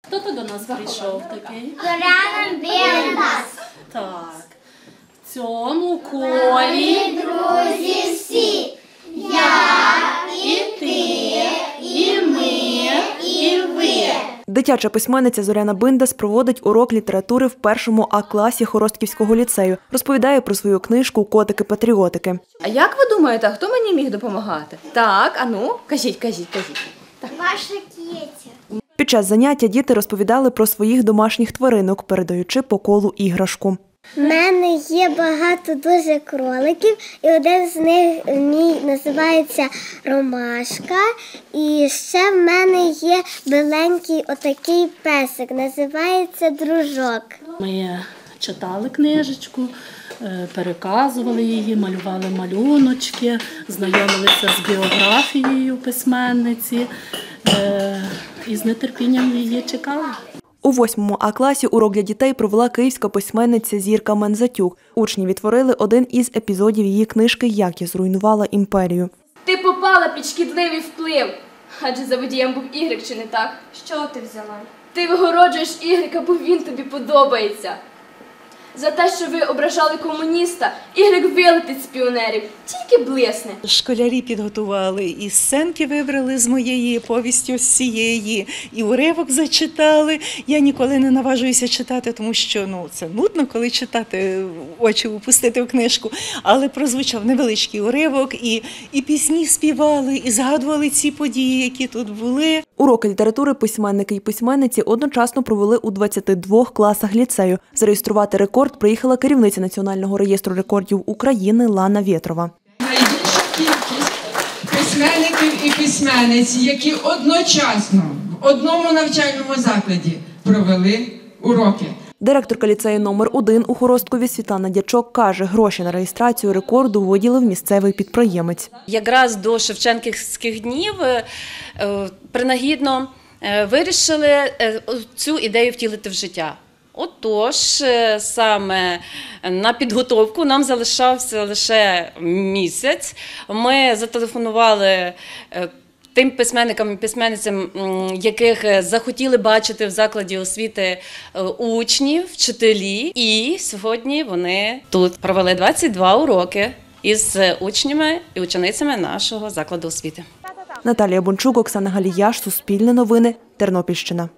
Хто тут до нас прийшов такий? Зоряна Бинда. Так. В цьому колі Друзі всі. Я, і ти, і ми, і ви. Дитяча письменниця Зоряна Биндас проводить урок літератури в першому А-класі Хоростківського ліцею. Розповідає про свою книжку «Котики-патріотики». А як ви думаєте, хто мені міг допомагати? Так, ану, кажіть. Ваша Кетя. Під час заняття діти розповідали про своїх домашніх тваринок, передаючи по колу іграшку. У мене є багато дуже кроликів, і один з них називається Ромашка. І ще в мене є біленький отакий песик, називається Дружок. ми читали книжечку, переказували її, малювали малюночки, знайомилися з біографією письменниці і з нетерпінням її чекали. У 8 А-класі урок для дітей провела київська письменниця Зірка Мензатюк. Учні відтворили один із епізодів її книжки «Як я зруйнувала імперію». Ти попала під шкідливий вплив. Адже за водієм був Ігрик, чи не так? Що ти взяла? Ти вигороджуєш Ігрика, бо він тобі подобається. За те, що ви ображали комуніста, Ігрик вилетить з піонерів, тільки блисне. Школярі підготували, і сценки вибрали з моєї повісті з цієї, і уривок зачитали. Я ніколи не наважуюся читати, тому що це нудно, коли читати, очі упустити в книжку. Але прозвучав невеличкий уривок, і пісні співали, і згадували ці події, які тут були. Уроки літератури письменники і письменниці одночасно провели у 22 класах ліцею. Зареєструвати рекорд приїхала керівниця Національного реєстру рекордів України Лана Вєтрова. Найбільша кількість письменників і письменниць, які одночасно в одному навчальному закладі провели уроки. Директорка ліцею номер 1 у Хоросткові Світлана Дячок каже, гроші на реєстрацію рекорду виділив місцевий підприємець. Якраз до Шевченківських днів принагідно вирішили цю ідею втілити в життя. Отож, саме на підготовку нам залишався лише місяць. Ми зателефонували тим письменникам і письменницям, яких захотіли бачити в закладі освіти учні, вчителі. І сьогодні вони тут провели 22 уроки із учнями і ученицями нашого закладу освіти. Наталія Бончук, Оксана Галіяш, Суспільне новини, Тернопільщина.